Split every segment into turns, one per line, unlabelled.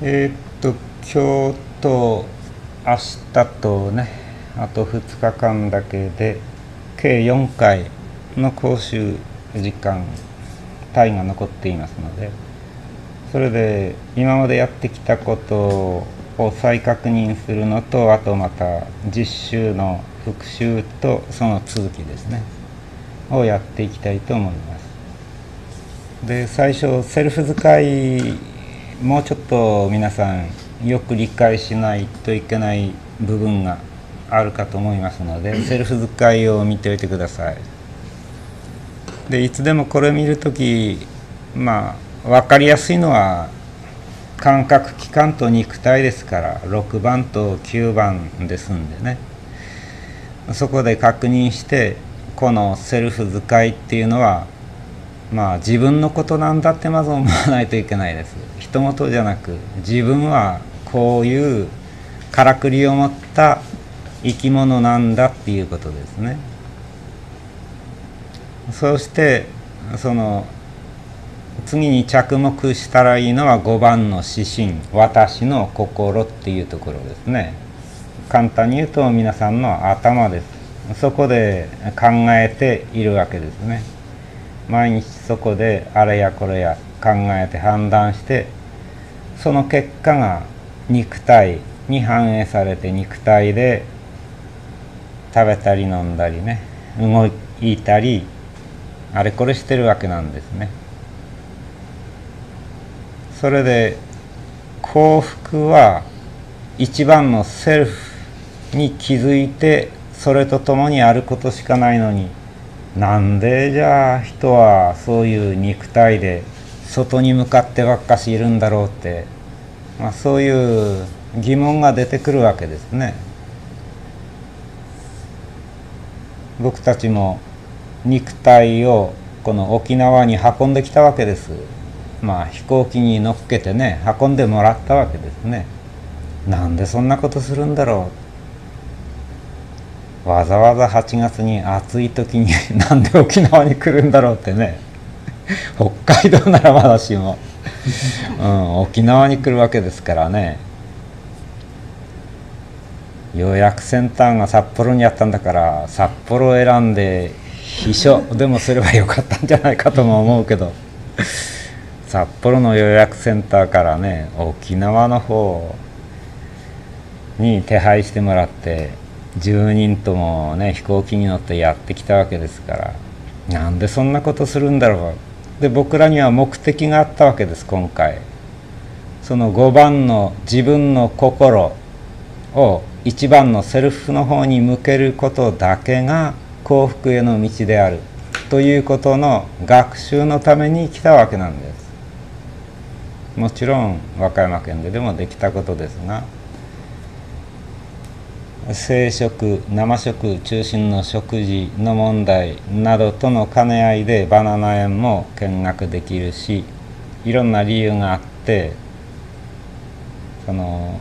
えーっと今日と明日とね、あと2日間だけで計4回の講習時間単位が残っていますので、それで今までやってきたことを再確認するのと、あとまた実習の復習とその続きですねをやっていきたいと思います。で、最初セルフ使いもうちょっと皆さんよく理解しないといけない部分があるかと思いますので、セルフ使いを見ておいてください。で、いつでもこれ見るとき、分かりやすいのは感覚器官と肉体ですから、6番と9番ですんでね、そこで確認して、このセルフ使いっていうのは自分のことなんだってまず思わないといけないです。人事じゃなく、自分はこういうからくりを持った生き物なんだっていうことですね。そしてその次に着目したらいいのは5番の指針、私の心っていうところですね。簡単に言うと皆さんの頭です。そこで考えているわけですね。毎日そこであれやこれや考えて判断して、その結果が肉体に反映されて、肉体で食べたり飲んだりね、動いたりあれこれしてるわけなんですね。それで幸福は一番のセルフに気づいて、それとともにあることしかないのに、なんでじゃあ人はそういう肉体で外に向かってばっかしいるんだろうって、そういう疑問が出てくるわけですね。僕たちも肉体をこの沖縄に運んできたわけです。飛行機に乗っけてね、運んでもらったわけですね。なんでそんなことするんだろう、わざわざ8月に暑い時になんで沖縄に来るんだろうってね。北海道ならまだしも、沖縄に来るわけですからね。予約センターが札幌にあったんだから、札幌を選んで秘書でもすればよかったんじゃないかとも思うけど、札幌の予約センターからね、沖縄の方に手配してもらって10人ともね、飛行機に乗ってやってきたわけですから、なんでそんなことするんだろう。で、僕らには目的があったわけです。今回その5番の自分の心を1番のセルフの方に向けることだけが幸福への道であるということの学習のために来たわけなんです。もちろん和歌山県でもできたことですが、生食、生食中心の食事の問題などとの兼ね合いでバナナ園も見学できるし、いろんな理由があって、その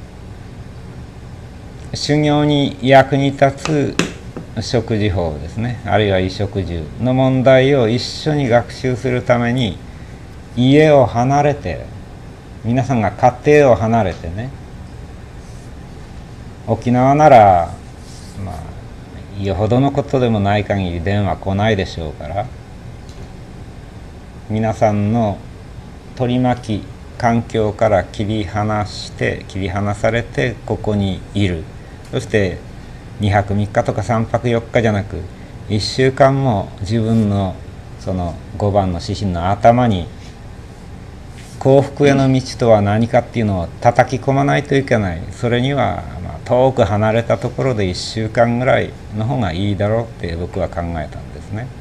修行に役に立つ食事法ですね、あるいは衣食住の問題を一緒に学習するために、家を離れて、皆さんが家庭を離れてね、沖縄ならよほどのことでもない限り電話来ないでしょうから、皆さんの取り巻き環境から切り離されてここにいる。そして2泊3日とか3泊4日じゃなく、1週間も自分のその5番の指針の頭に幸福への道とは何かっていうのを叩き込まないといけない。それには遠く離れたところで1週間ぐらいの方がいいだろうって僕は考えたんですね。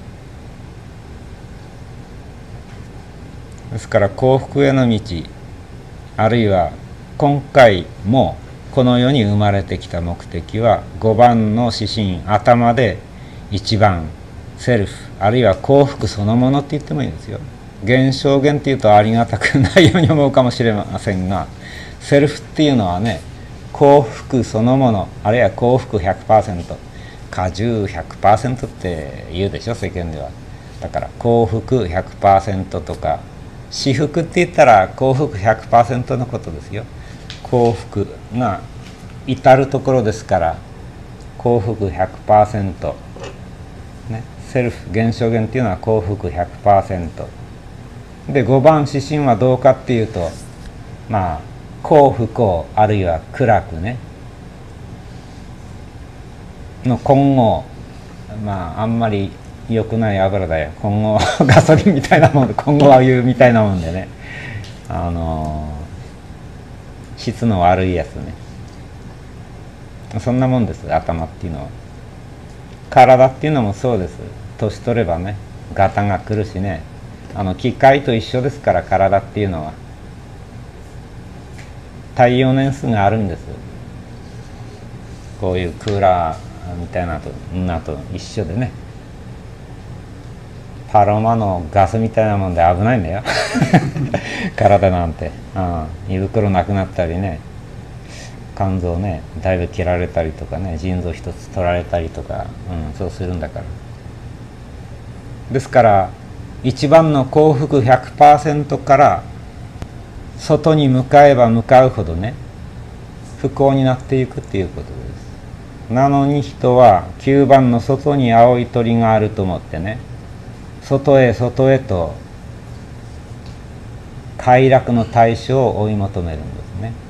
ですから幸福への道、あるいは今回もこの世に生まれてきた目的は5番の指針頭で1番セルフ、あるいは幸福そのものって言ってもいいですよ。現象現っていうとありがたくないように思うかもしれませんが、セルフっていうのはね、幸福そのもの、あるいは幸福 100%、 果汁 100% って言うでしょ世間では。だから幸福 100% とか至福って言ったら幸福 100% のことですよ。幸福が至るところですから幸福 100%、ね、セルフ現象源っていうのは幸福 100% で、5番指針はどうかっていうと、まあ幸不幸あるいは苦楽ねの混合、まああんまり良くない油だよ、混合ガソリンみたいなもんで、混合油みたいなもんでね、質の悪いやつね、そんなもんです。頭っていうのは。体っていうのもそうです。年取ればねガタが来るしね、機械と一緒ですから、体っていうのは耐用年数があるんです。こういうクーラーみたいなのと一緒でね、パロマのガスみたいなもんで危ないんだよ体なんて、胃袋なくなったりね、肝臓ねだいぶ切られたりとかね、腎臓一つ取られたりとか、そうするんだから。ですから一番の幸福 100% から外に向かえば向かうほどね不幸になっていくっていうことです。なのに人は9番の外に青い鳥があると思ってね、外へ外へと快楽の対象を追い求めるんですね。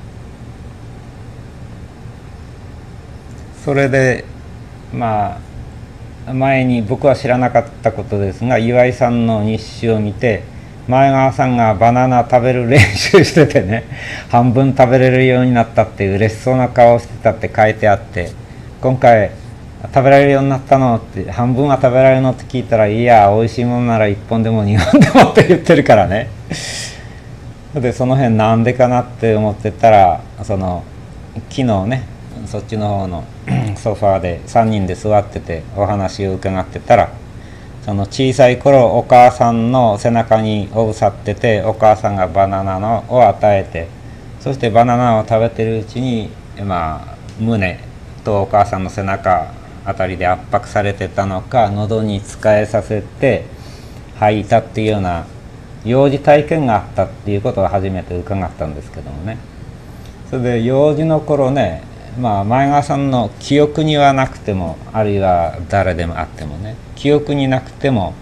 それでまあ前に僕は知らなかったことですが、岩井さんの日誌を見て、前川さんがバナナ食べる練習しててね、半分食べれるようになったって嬉しそうな顔をしてたって書いてあって、今回食べられるようになったのって、半分は食べられるのって聞いたら、いや美味しいものなら1本でも2本でもって言ってるからね。でその辺なんでかなって思ってたら、昨日ねそっちの方のソファーで3人で座っててお話を伺ってたら、その小さい頃お母さんの背中におぶさってて、お母さんがバナナを与えて、そしてバナナを食べてるうちに、胸とお母さんの背中あたりで圧迫されてたのか、喉につかえさせて吐いたっていうような幼児体験があったっていうことを初めて伺ったんですけどもね。それで幼児の頃ね、前川さんの記憶にはなくても、あるいは誰でもあってもね、記憶になくても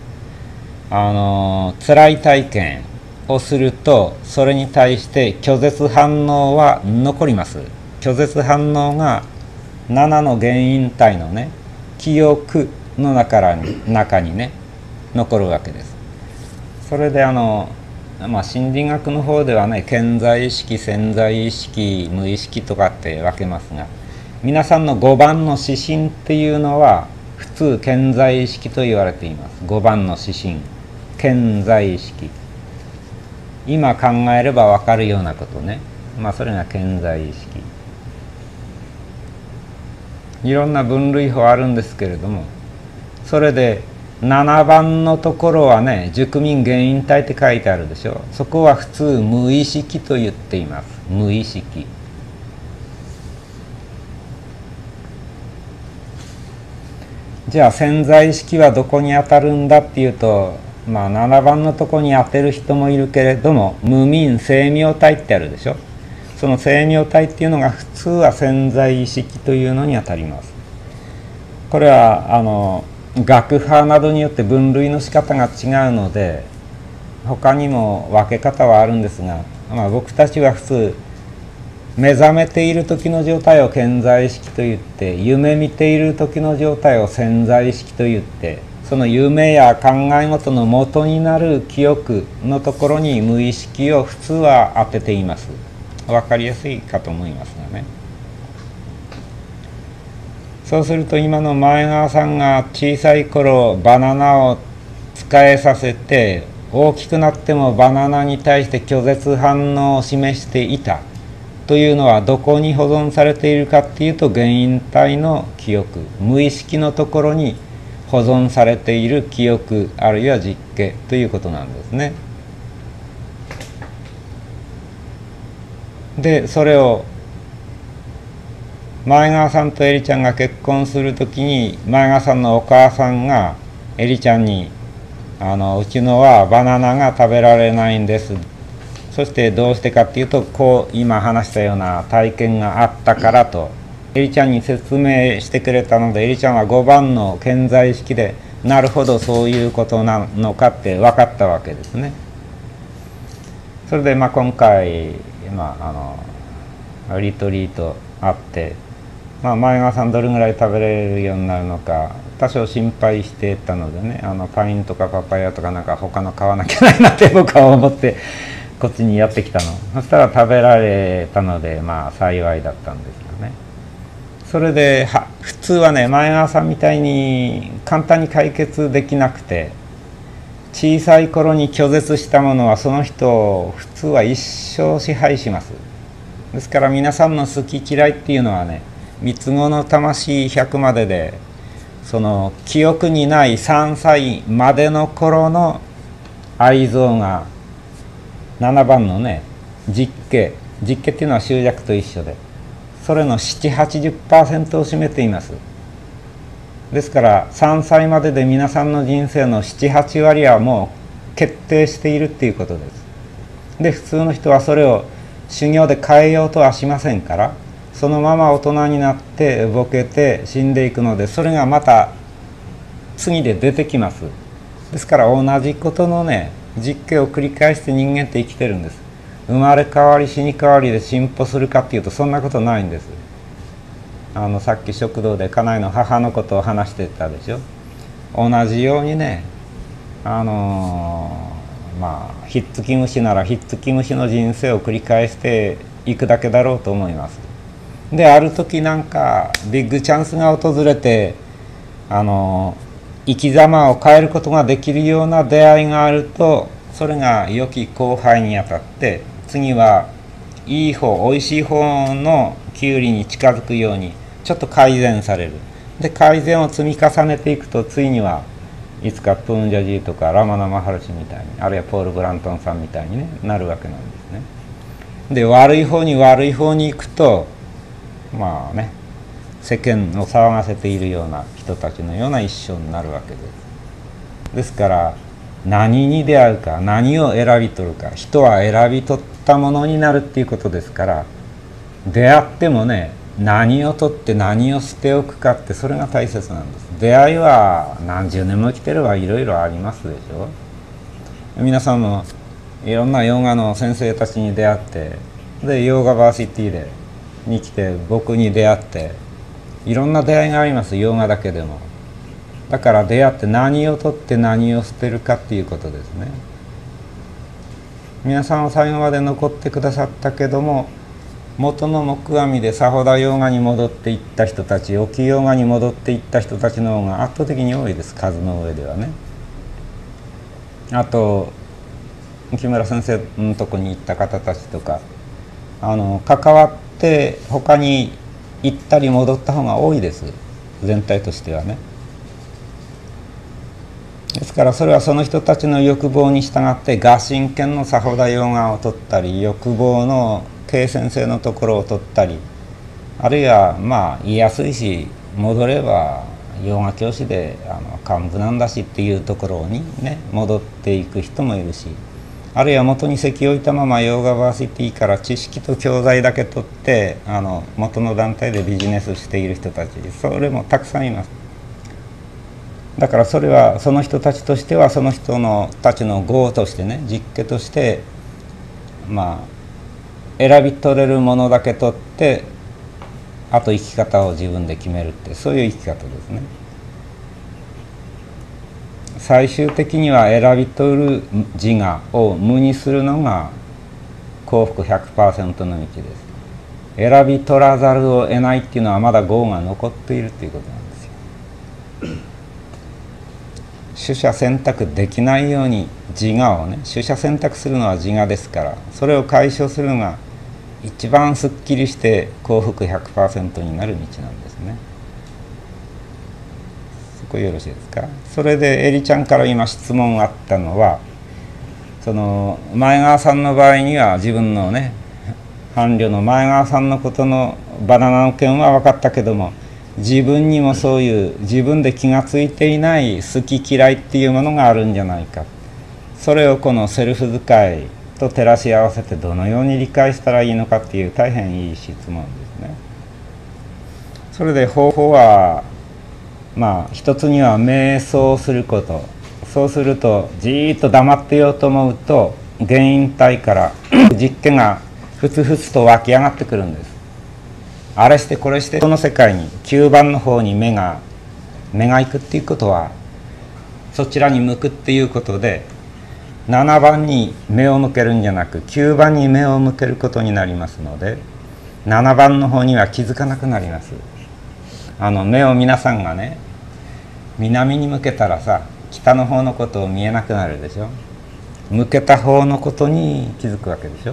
辛い体験をすると、それに対して拒絶反応は残ります。拒絶反応が7の原因体のね記憶の中にね残るわけです。それで心理学の方ではね、顕在意識、潜在意識、無意識とかって分けますが、皆さんの5番の指針っていうのは普通顕在意識と言われています。5番の指針、顕在意識、今考えれば分かるようなことね、それが顕在意識。いろんな分類法あるんですけれども、それで7番のところはね、熟眠原因体って書いてあるでしょ。そこは普通無意識と言っています。無意識。じゃあ潜在意識はどこに当たるんだっていうと、7番のところに当てる人もいるけれども、無眠生命体ってあるでしょ。その生命体っていうのが普通は潜在意識というのに当たります。これは学派などによって分類の仕方が違うので、他にも分け方はあるんですが、僕たちは普通目覚めている時の状態を顕在意識と言って、夢見ている時の状態を潜在意識と言って、その夢や考え事の元になる記憶のところに無意識を普通は当てています。分かりやすいかと思いますがね。そうすると今の前川さんが小さい頃バナナを使えさせて、大きくなってもバナナに対して拒絶反応を示していたというのはどこに保存されているかっていうと、原因体の記憶、無意識のところに保存されている記憶あるいは実験ということなんですね。でそれを前川さんとエリちゃんが結婚するときに、前川さんのお母さんがエリちゃんにうちのはバナナが食べられないんです。そしてどうしてかっていうと、こう今話したような体験があったからとエリちゃんに説明してくれたので、エリちゃんは5番の顕在意識でなるほどそういうことなのかって分かったわけですね。それで今回、リトリートあって、前川さんどれぐらい食べれるようになるのか多少心配してたのでね、パインとかパパイヤとかなんか他の買わなきゃないなって僕は思ってこっちにやってきたの。そしたら食べられたので幸いだったんですよね。それで普通はね、前川さんみたいに簡単に解決できなくて、小さい頃に拒絶したものはその人を普通は一生支配します。ですから皆さんの好き嫌いっていうのはね、三つ子の魂100までで、その記憶にない3歳までの頃の愛憎が7番のね、実家っていうのは執着と一緒で、それの 7,80% を占めています。ですから3歳までで皆さんの人生の 7,8 割はもう決定しているっていうことです。で普通の人はそれを修行で変えようとはしませんから、そのまま大人になってボケて死んでいくので、それがまた次で出てきます。ですから同じことのね、実験を繰り返して人間って生きてるんです。生まれ変わり死に変わりで進歩するかっていうとそんなことないんです。さっき食堂で家内の母のことを話してたでしょ。同じようにね、ひっつき虫ならひっつき虫の人生を繰り返していくだけだろうと思います。である時なんかビッグチャンスが訪れて、生き様を変えることができるような出会いがあると、それが良き後輩にあたって、次はいい方、おいしい方のキュウリに近づくようにちょっと改善される。で改善を積み重ねていくと、ついにはいつかプーンジャジーとかラマナ・マハルシみたいに、あるいはポール・ブラントンさんみたいに、なるわけなんですね。で悪い方に行くと、世間を騒がせているような人たちのような一生になるわけです。ですから何に出会うか、何を選び取るか、人は選び取ったものになるっていうことですから、出会ってもね、何を取って何を捨ておくかって、それが大切なんです。出会いは何十年も生きてればいろいろありますでしょ。皆さんもいろんなヨガの先生たちに出会って、でヨガバーシティに来て僕に出会って、いろんな出会いがあります、ヨガだけでも。だから出会って何を取って何を捨てるかっていうことですね。皆さんは最後まで残ってくださったけども、元の木阿弥でサホダヨガに戻っていった人たち、沖ヨガに戻っていった人たちの方が圧倒的に多いです、数の上ではね。あと木村先生のとこに行った方たちとか、関わって他に行ったり戻った方が多いです、全体としてはね。ですからそれはその人たちの欲望に従って我神剣のサホダヨガを取ったり、欲望のK先生のところを取ったり、あるいは言いやすいし、戻ればヨガ教師で幹部なんだしっていうところにね、戻っていく人もいるし、あるいは元に籍を置いたままヨガバーシティから知識と教材だけ取って元の団体でビジネスしている人たち、それもたくさんいます。だからそれはその人たちとしてはその人たちの業としてね、実家として選び取れるものだけ取って、あと生き方を自分で決めるって、そういう生き方ですね。最終的には選び取る自我を無にするのが幸福 100% の道です。選び取らざるを得ないっていうのはまだ業が残っているっていうことなんですよ。取捨選択できないように自我をね、取捨選択するのは自我ですから、それを解消するのが一番すっきりして幸福 100% になる道なんですね。そこよろしいですか。それでエリちゃんから今質問があったのは、その前川さんの場合には自分のね、伴侶の前川さんのことのバナナの件は分かったけども、 自分にもそういう自分で気が付いていない好き嫌いっていうものがあるんじゃないか。それをこのセルフ使いと照らし合わせてどのように理解したらいいのかっていう大変いい質問ですね。それで方法は一つには瞑想すること。そうするとじーっと黙ってようと思うと原因体から実験がふつふつと湧き上がってくるんです。あれしてこれしてその世界に9番の方に目が行くっていうことはそちらに向くっていうことで7番に目を向けるんじゃなく9番に目を向けることになりますので7番の方には気づかなくなります。目を皆さんがね南に向けたらさ北の方のことを見えなくなるでしょ。向けた方のことに気づくわけでしょ。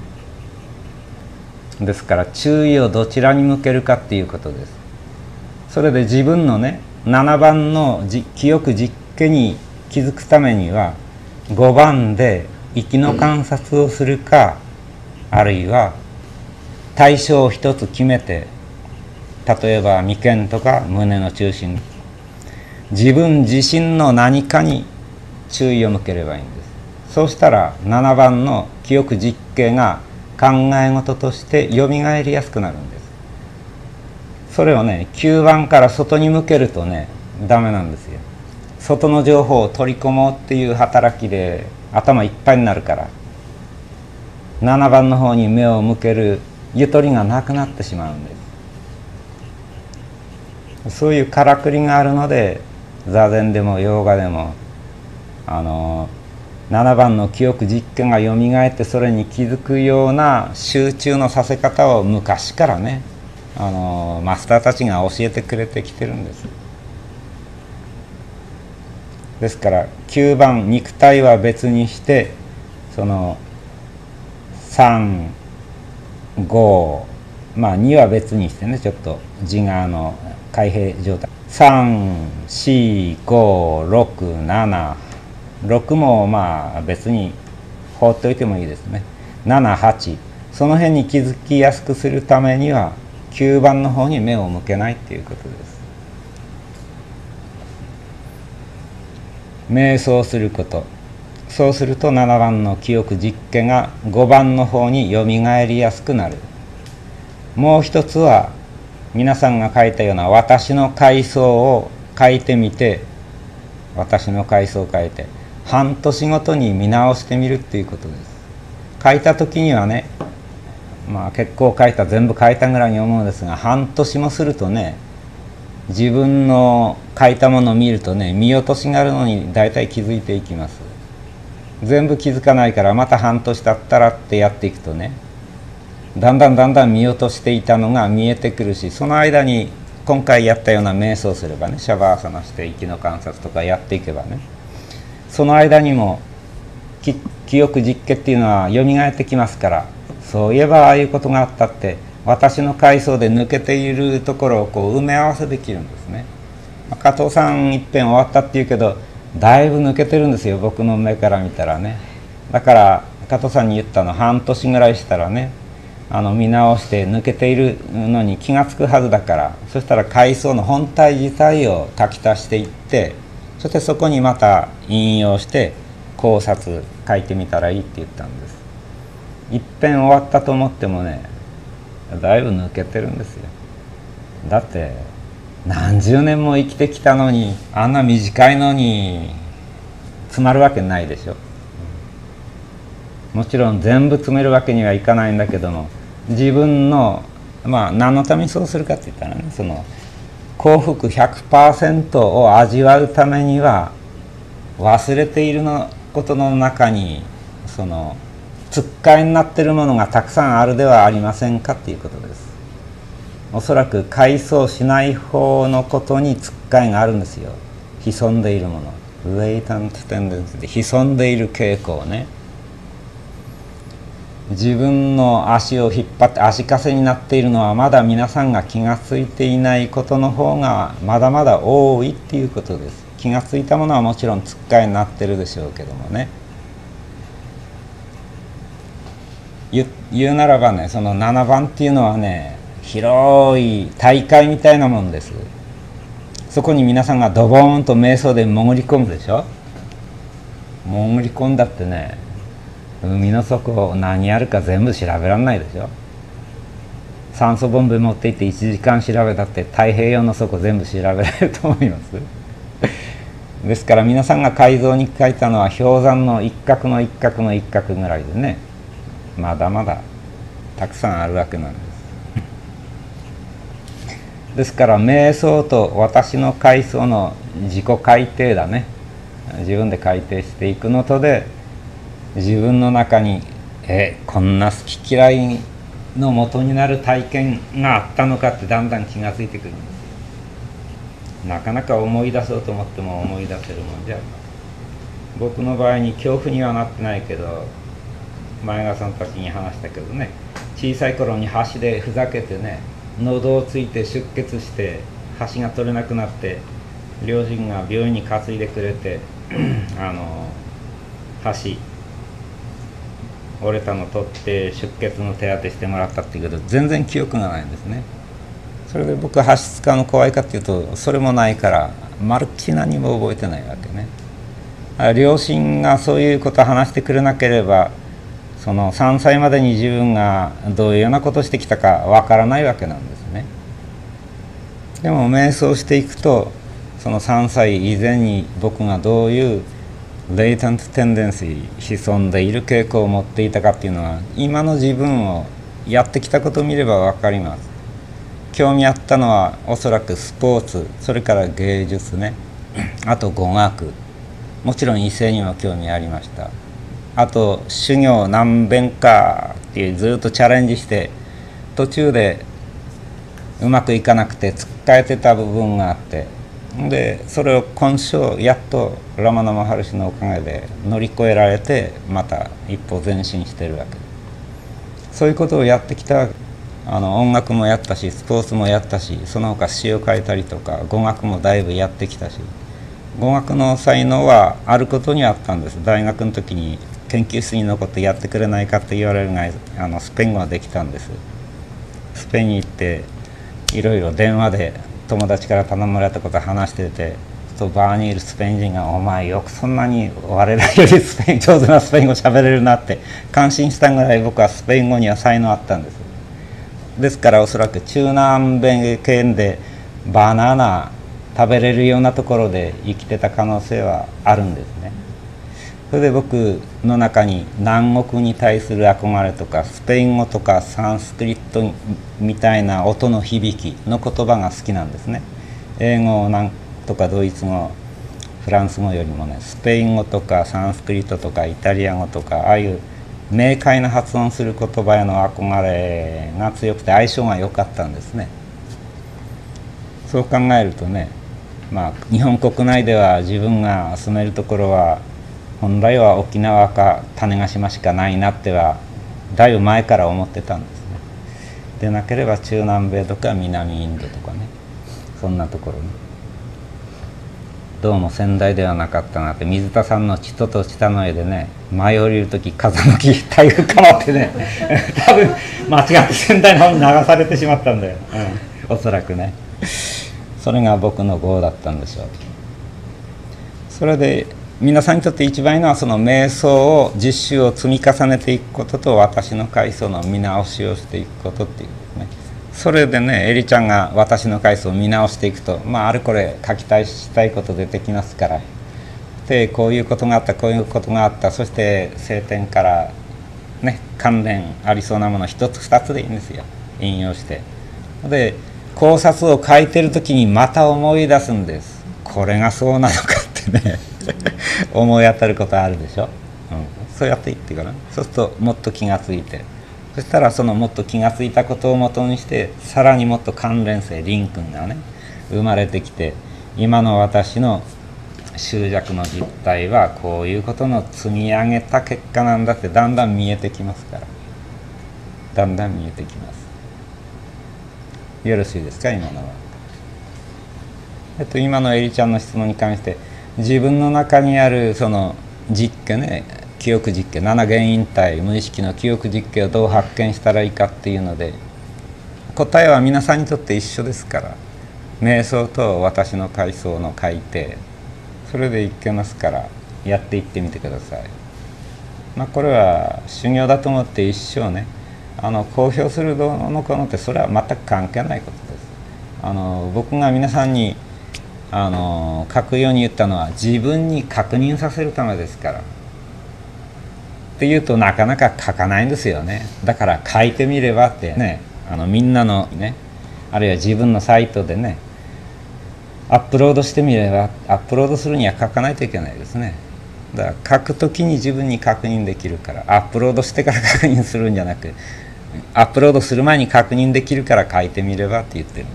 ですから注意をどちらに向けるかっていうことです。それで自分のね7番の記憶実験に気づくためには5番で息の観察をするか、あるいは対象を一つ決めて、例えば眉間とか胸の中心、自分自身の何かに注意を向ければいいんです。そうしたら7番の記憶実験が考え事としてよみがえりやすくなるんです。それをね9番から外に向けるとねダメなんですよ。外の情報を取り込もうっていう働きで頭いっぱいになるから7番の方に目を向けるゆとりがなくなってしまうんです。そういうからくりがあるので座禅でもヨーガでも7番の記憶実験がよみがえってそれに気づくような集中のさせ方を昔からねマスターたちが教えてくれてきてるんです。ですから9番肉体は別にしてその3、5、2は別にしてねちょっと自我の開閉状態3、4、5、6、7、6も別に放っておいてもいいですね。7、8その辺に気づきやすくするためには9番の方に目を向けないっていうことです。瞑想すること、そうすると7番の記憶実験が5番の方によみがえりやすくなる。もう一つは皆さんが書いたような私の階層を書いてみて、私の階層を書いて半年ごとに見直してみるっていうことです。書いた時にはね結構全部書いたぐらいに思うんですが半年もするとね自分の書いたものを見るとね見落としがあるのに大体気づいていきます。全部気づかないからまた半年経ったらってやっていくとねだんだん見落としていたのが見えてくるし、その間に今回やったような瞑想すればねシャバーサナして息の観察とかやっていけばねその間にも記憶実験っていうのはよみがえってきますから、そういえばああいうことがあったって私の階層で抜けているところを埋め合わせできるんですね。加藤さん一遍終わったっていうけどだいぶ抜けてるんですよ僕の目から見たらね。だから加藤さんに言ったの半年ぐらいしたらね見直して抜けているのに気が付くはずだから、そしたら階層の本体自体を書き足していってそしてそこにまた引用して考察書いてみたらいいって言ったんです。一遍終わったと思ってもねだいぶ抜けてるんですよ。だって何十年も生きてきたのにあんな短いのに詰まるわけないでしょ。もちろん全部詰めるわけにはいかないんだけども自分の何のためにそうするかって言ったらねその幸福 100% を味わうためには忘れていることの中にそのつっかえになっているものがたくさんあるではありませんかっていうことです。おそらく回想しない方のことにつっかえがあるんですよ。潜んでいるもの、latent tendencyで潜んでいる傾向ね。自分の足を引っ張って足かせになっているのはまだ皆さんが気がついていないことの方がまだまだ多いっていうことです。気がついたものはもちろんつっかえになってるでしょうけどもね。言うならばねその7番っていうのはね広い大海みたいなもんです。そこに皆さんがドボーンと瞑想で潜り込むでしょ。潜り込んだってね、海の底何あるか全部調べらんないでしょ。酸素ボンベ持って行って1時間調べたって太平洋の底全部調べられると思いますですから皆さんが改造に書いたのは氷山の一角の一角の一角ぐらいでね、まだまだたくさんあるわけなんです。ですから瞑想と私の階層の自己改定だね、自分で改定していくのとで、自分の中にこんな好き嫌いの元になる体験があったのかってだんだん気がついてくるんです。なかなか思い出そうと思っても思い出せるもんじゃない。僕の場合に恐怖にはなってないけど、前川さんたちに話したけどね、小さい頃に橋でふざけてね、喉をついて出血して橋が取れなくなって、両親が病院に担いでくれて橋折れたの取って出血の手当てしてもらったっていうけど、全然記憶がないんですね。それで僕は橋使うの怖いかっていうと、それもないからまるっきり何も覚えてないわけね。両親がそういうことを話してくれなければ、その3歳までに自分がどういうようなことをしてきたかわからないわけなんですね。でも瞑想していくと、その3歳以前に僕がどういうレイテントテンデンシー、潜んでいる傾向を持っていたかっていうのは、今の自分をやってきたことを見れば分かります。興味あったのはおそらくスポーツ、それから芸術ね、あと語学、もちろん異性にも興味ありました。あと修行何遍かっていうずっとチャレンジして、途中でうまくいかなくてつっかえてた部分があって、でそれを今生やっとラマナマハルシのおかげで乗り越えられて、また一歩前進してるわけ。そういうことをやってきた。音楽もやったし、スポーツもやったし、その他詩を書いたりとか語学もだいぶやってきたし、語学の才能はあることにあったんです。大学の時に研究室に残ってやってくれないかって言われるが、スペイン語ができたんです。スペインに行っていろいろ電話で友達から頼まれたことを話してて、バーにいるスペイン人が「お前よくそんなに我らより上手なスペイン語喋れるな」って感心したぐらい、僕はスペイン語には才能あったんです。ですからおそらく中南米圏でバナナ食べれるようなところで生きてた可能性はあるんですね。それで僕の中に南国に対する憧れとか、スペイン語とかサンスクリットみたいな音の響きの言葉が好きなんですね。英語なんとかドイツ語、フランス語よりもね、スペイン語とかサンスクリットとかイタリア語とか、ああいう明快な発音する言葉への憧れが強くて相性が良かったんですね。そう考えるとね、日本国内では自分が住めるところは本来は沖縄か種子島しかないなってはだいぶ前から思ってたんですね。でなければ中南米とか南インドとかね、そんなところにどうも仙台ではなかったなって。水田さんの千と千田の絵でね、舞い降りる時風向き台風かまってね多分間違って仙台の方に流されてしまったんだよ、おそらくね。それが僕の業だったんでしょう。それで皆さんにとって一番いいのは、その瞑想を実習を積み重ねていくことと、私の階層の見直しをしていくことっていうね。それでね、エリちゃんが私の階層を見直していくと、あれこれ書きたいしたいこと出てきますから、でこういうことがあった、こういうことがあった、そして聖典からね関連ありそうなもの一つ二つでいいんですよ、引用して。で考察を書いてる時にまた思い出すんです。これがそうなのかってね思い当たることあるでしょ、そうやっていってから、そうするともっと気がついて、そしたらそのもっと気がついたことをもとにして、さらにもっと関連性、リンクがね生まれてきて、今の私の執着の実態はこういうことの積み上げた結果なんだってだんだん見えてきますから、だんだん見えてきます。よろしいですか、今のは。今のエリちゃんの質問に関して、自分の中にあるその実験ね、記憶実験、7原因体無意識の記憶実験をどう発見したらいいかっていうので、 答えは皆さんにとって一緒ですから、瞑想と私の回想の改定、それでいけますからやっていってみてください。これは修行だと思って一生ね公表するどうのこうのってそれは全く関係ないことです。僕が皆さんに書くように言ったのは自分に確認させるためですから。っていうとなかなか書かないんですよね。だから書いてみればってね、みんなのね、あるいは自分のサイトでねアップロードしてみれば、アップロードするには書かないといけないですね。だから書くときに自分に確認できるから、アップロードしてから確認するんじゃなく、アップロードする前に確認できるから書いてみればって言ってるんです。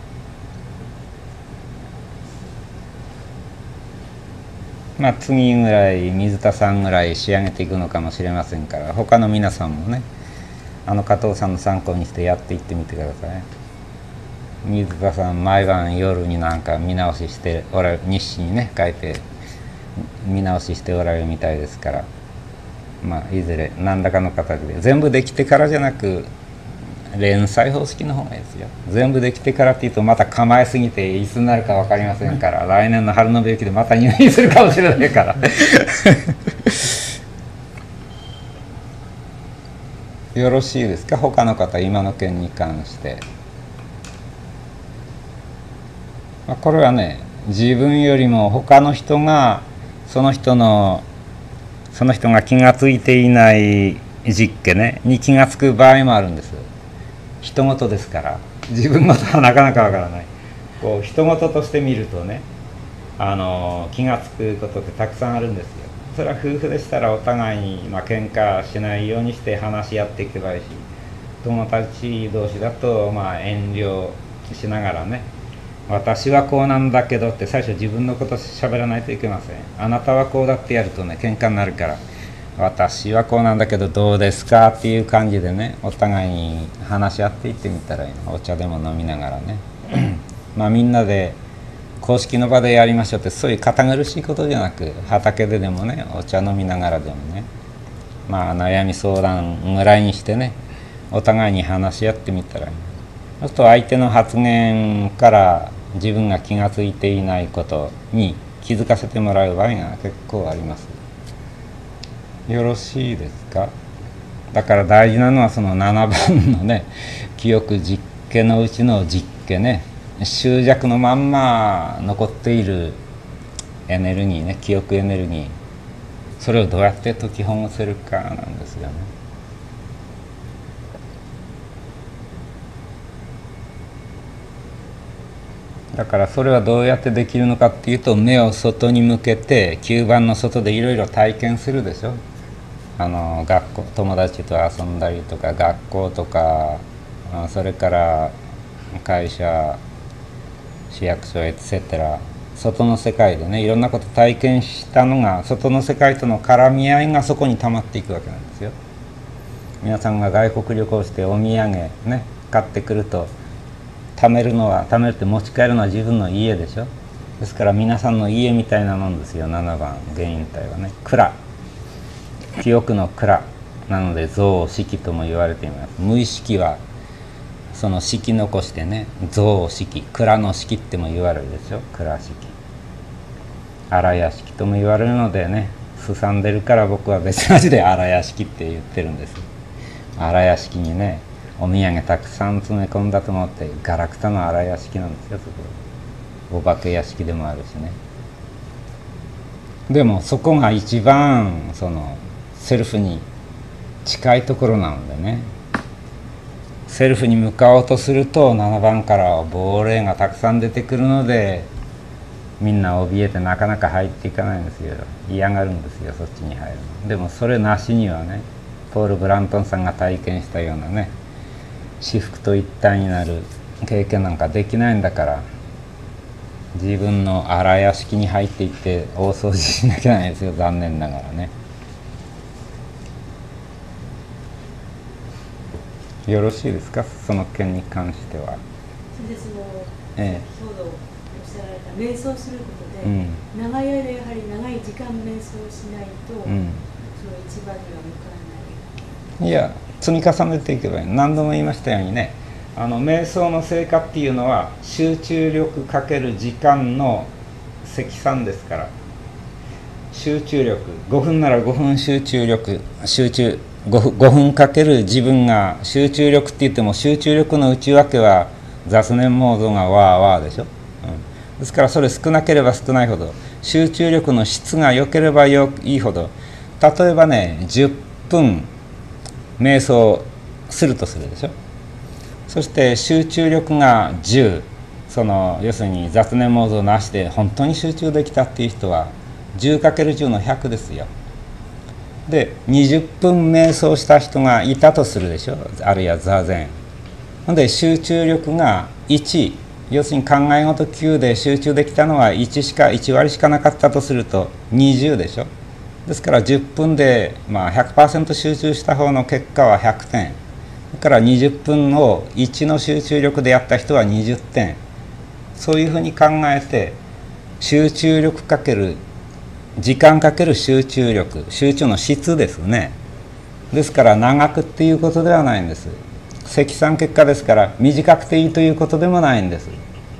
次ぐらい水田さんぐらい仕上げていくのかもしれませんから、他の皆さんもね加藤さんの参考にしてやっていってみてください。水田さん毎晩夜になんか見直ししておられる、日誌にね書いて見直ししておられるみたいですから、いずれ何らかの形で、全部できてからじゃなく連載方式の方がいいですよ。全部できてからっていうとまた構えすぎていつになるか分かりませんから、来年の春の病気でまた入院するかもしれないからよろしいですか、他の方今の件に関して。これはね、自分よりも他の人がその人が気が付いていない実験ねに気が付く場合もあるんです。人事ですから、自分事はなかなかわからない。人事として見るとね気が付くことってたくさんあるんですよ。それは夫婦でしたらお互いに喧嘩しないようにして話し合っていけばいいし、友達同士だと遠慮しながらね、私はこうなんだけどって最初自分のこと喋らないといけません。あなたはこうだってやるとね喧嘩になるから、私はこうなんだけどどうですかっていう感じでねお互いに話し合っていってみたらいいの。お茶でも飲みながらねみんなで公式の場でやりましょうって、そういう堅苦しいことじゃなく、畑ででもねお茶飲みながらでもね悩み相談ぐらいにしてねお互いに話し合ってみたらいい。そうすると相手の発言から自分が気が付いていないことに気づかせてもらう場合が結構あります。よろしいですか。だから大事なのはその7番のね記憶実家のうちの実家ね、執着のまんま残っているエネルギーね、記憶エネルギー、それをどうやって解きほぐせるかなんですよね。だからそれはどうやってできるのかっていうと、目を外に向けて吸盤の外でいろいろ体験するでしょ。学校、友達と遊んだりとか、学校とか、それから会社、市役所エトセトラ、外の世界でねいろんなこと体験したのが、外の世界との絡み合いがそこに溜まっていくわけなんですよ。皆さんが外国旅行してお土産ね買ってくると、貯めるって持ち帰るのは自分の家でしょ。ですから皆さんの家みたいなもんですよ。7番原因体はね、蔵、記憶の蔵なので像識とも言われています。無意識はその式残してね、像式、蔵の式っても言われるでしょ。蔵式、荒屋敷とも言われるのでね、すさんでるから僕は別の字で荒屋敷って言ってるんです。荒屋敷にねお土産たくさん詰め込んだと思って、ガラクタの荒屋敷なんですよ。そこお化け屋敷でもあるしね。でもそこが一番そのセルフに近いところなのでね、セルフに向かおうとすると7番から亡霊がたくさん出てくるので、みんな怯えてなかなか入っていかないんですよ。嫌がるんですよ、そっちに入るの。でもそれなしにはね、ポール・ブラントンさんが体験したようなね至福と一体になる経験なんかできないんだから、自分の荒屋敷に入っていって大掃除しなきゃないですよ、残念ながらね。よろしいですか、その件に関しては。
先生、先ほどおっしゃられた瞑想することで、長い間やはり長い時間瞑想しないと、その一番には向かわない。
いや、積み重ねていけばいい。何度も言いましたようにね、 瞑想の成果っていうのは集中力かける時間の積算ですから、集中力5分なら5分集中力、5分かける自分が集中力って言っても、集中力の内訳は雑念モードがわーわーでしょ、ですからそれ少なければ少ないほど、集中力の質が良ければいいほど、例えばね10分瞑想するとするでしょ。そして集中力が10、要するに雑念モードなしで本当に集中できたっていう人は 10×10 の100ですよ。で20分瞑想した人がいたとするでしょ、あるいは座禅。ほんで集中力が1、要するに考え事9で集中できたのは1割しかなかったとすると20でしょ。ですから10分で、100% 集中した方の結果は100点。だから20分を1の集中力でやった人は20点。そういうふうに考えて、集中力かける時間かける集中力、集中の質ですね。ですから長くっていうことではないんです。積算結果ですから短くていいということでもないんです。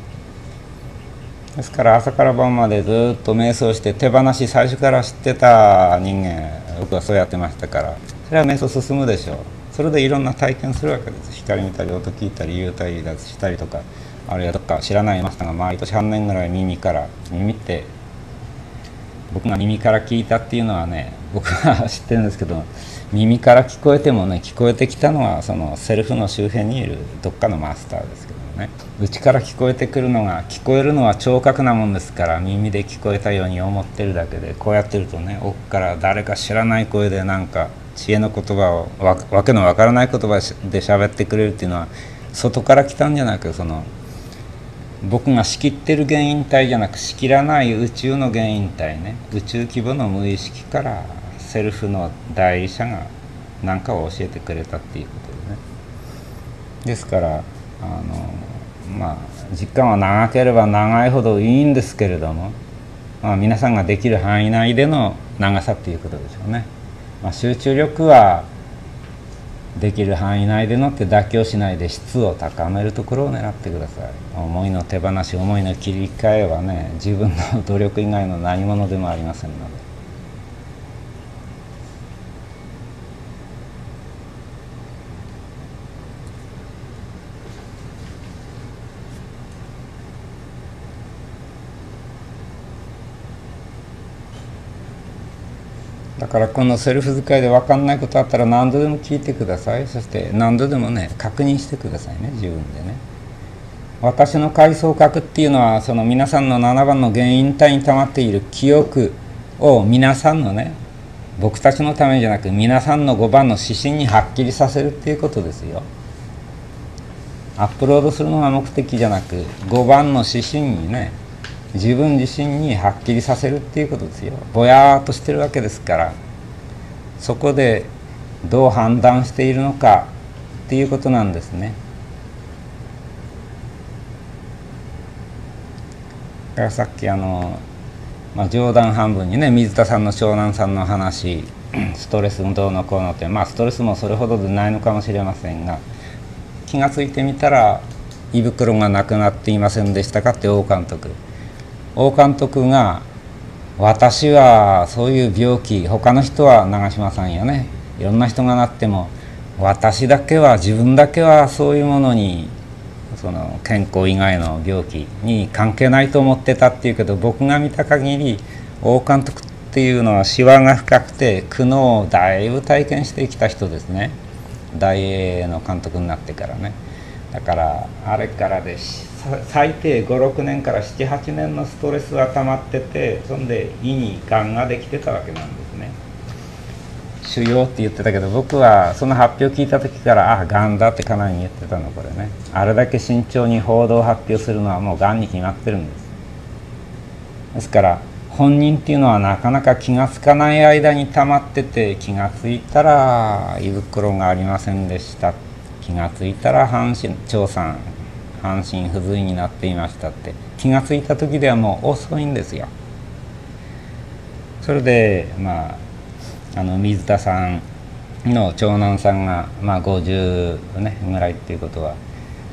ですから朝から晩までずっと瞑想して手放し最初から知ってた人間、僕はそうやってましたから、それは瞑想進むでしょう。それでいろんな体験するわけです。光見たり音聞いたり幽体離脱したりとか、あるいはどっか知らないマスターが毎年半年ぐらい耳って僕が耳から聞いたっていうのはね、僕は知ってるんですけど、耳から聞こえてもね、聞こえてきたのはそのセルフの周辺にいるどっかのマスターですけどね、内から聞こえてくるのが、聞こえるのは聴覚なもんですから、耳で聞こえたように思ってるだけで、こうやってるとね、奥から誰か知らない声でなんか知恵の言葉をわけのわからない言葉で喋ってくれるっていうのは外から来たんじゃなく、僕が仕切ってる原因体じゃなく、仕切らない宇宙の原因体ね、宇宙規模の無意識からセルフの代理者が何かを教えてくれたっていうことでね。ですから時間は長ければ長いほどいいんですけれども、皆さんができる範囲内での長さっていうことでしょうね。集中力はできる範囲内でのって妥協しないで質を高めるところを狙ってください。思いの手放し、思いの切り替えはね、自分の努力以外の何者でもありませんので。だからこのセルフ使いで分かんないことあったら何度でも聞いてください。そして何度でもね、確認してくださいね、自分でね。私の階層覚っていうのは、その皆さんの7番の原因体に溜まっている記憶を皆さんのね、僕たちのためじゃなく皆さんの5番の指針にはっきりさせるっていうことですよ。アップロードするのが目的じゃなく、5番の指針にね、自分自身にはっきりさせるっていうことですよ。ぼやーっとしてるわけですから、そこでどう判断しているのかっていうことなんですね。だからさっき冗談半分にね、水田さんの長男さんの話、ストレスどうのこうのって、ストレスもそれほどでないのかもしれませんが、気がついてみたら胃袋がなくなっていませんでしたかって王監督が、私はそういう病気、他の人は長嶋さんやね、いろんな人がなっても、自分だけはそういうものに、健康以外の病気に関係ないと思ってたっていうけど、僕が見た限り王監督っていうのはシワが深くて苦悩をだいぶ体験してきた人ですね。大英の監督になってからね。だからあれからで最低 5,6 年から 7,8 年のストレスが溜まってて、そんで胃にがんができてたわけなんですね。腫瘍って言ってたけど、僕はその発表聞いた時から、がんだって家内に言ってたの。これね、あれだけ慎重に報道発表するのはもうがんに決まってるんです。ですから本人っていうのはなかなか気がつかない間に溜まってて、気がついたら胃袋がありませんでした、気がついたら半身不随になっていましたって気がついた時ではもう遅いんですよ。それで水田さんの長男さんが50ねぐらいっていうことは、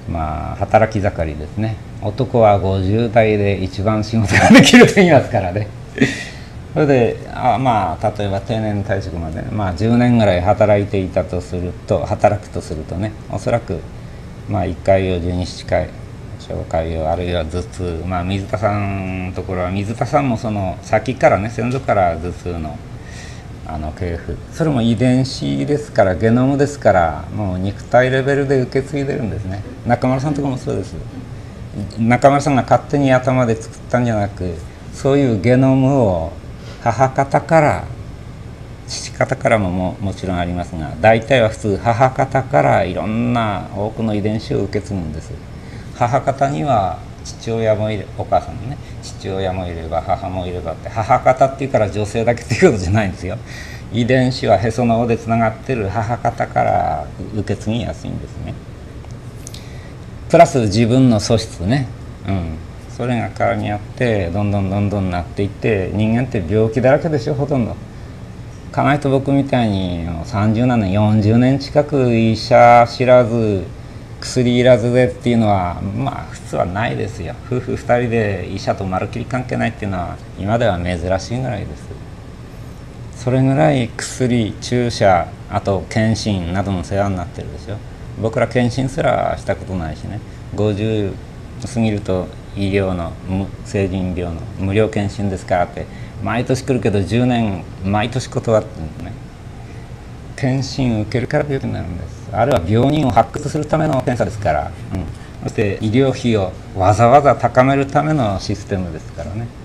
まあ働き盛りですね。男は50代で一番仕事ができると言いますからね。それでまあ例えば定年退職まで、まあ、10年ぐらい働いていたとするとね、おそらくまあ1回を12、7回小潰瘍あるいは頭痛、まあ水田さんのところは水田さんもその先からね、先祖から頭痛の系譜、それも遺伝子ですから、ゲノムですから、もう肉体レベルで受け継いでるんですね。中村さんとかもそうです。中村さんが勝手に頭で作ったんじゃなく、そういうゲノムを母方から父方からももちろんありますが、大体は普通母方からいろんな多くの遺伝子を受け継ぐんです。母方には父親もいる、お母さんのね、父親もいれば母もいればって、母方っていうから女性だけっていうことじゃないんですよ。遺伝子はへその緒でつながってる母方から受け継ぎやすいんですね。プラス自分の素質ね、それが絡み合ってどんどんなっていって、人間って病気だらけでしょ、ほとんど。考えと僕みたいに30年40年近く医者知らず薬いらずでっていうのはまあ普通はないですよ。夫婦2人で医者とまるっきり関係ないっていうのは今では珍しいぐらいです。それぐらい薬、注射、あと検診などの世話になってるでしょ。僕ら検診すらしたことないしね。50過ぎると医療の成人病の無料検診ですからって毎年来るけど10年毎年断ってるんですね。検診受けるから病気になるんです。あるいは病人を発掘するための検査ですから、そして医療費をわざわざ高めるためのシステムですからね。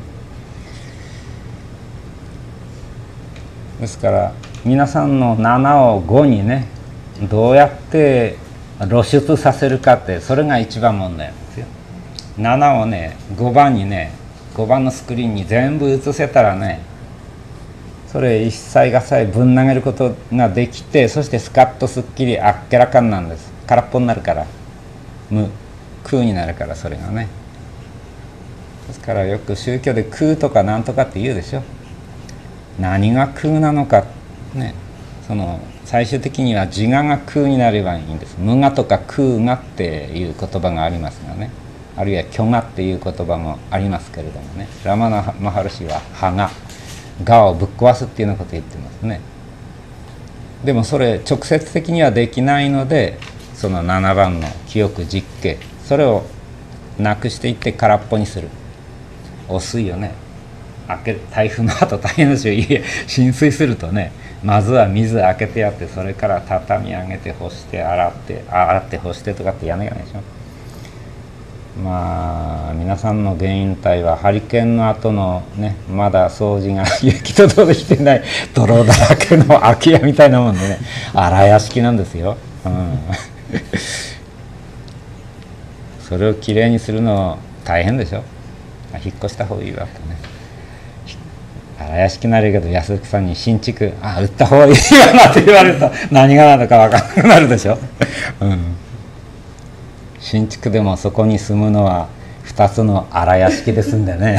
ですから皆さんの7を5にね、どうやって露出させるかって、それが一番問題なんですよ。7をね、5番にね、5番のスクリーンに全部映せたらね、それ一切合切ぶん投げることができて、そしてスカッとすっきりあっけらかんなんです。空っぽになるから、空になるから、それがね。ですからよく宗教で空とかなんとかって言うでしょ。何が空なのかね、その最終的には自我が空になればいいんです。無我とか空我っていう言葉がありますがね、あるいは虚我っていう言葉もありますけれどもね、ラマナ・マハルシは我をぶっ壊すっていうようなことを言ってますね。でもそれ直接的にはできないので、その7番の記憶実系、それをなくしていって空っぽにする。汚水よね、台風の後大変ですよ。家浸水するとね、まずは水開けてやって、それから畳み上げて干して洗って干してとかってやらなきゃないでしょ。まあ皆さんの原因体はハリケーンの後のね、まだ掃除が行き届いてない泥だらけの空き家みたいなもんでね、荒屋敷なんですよ。それをきれいにするの大変でしょ。引っ越した方がいいわけね。荒屋敷なるけど安久さんに新築売った方がいいわなって言われると何がなのか分からなくなるでしょ。新築でもそこに住むのは2つの荒屋敷ですんでね。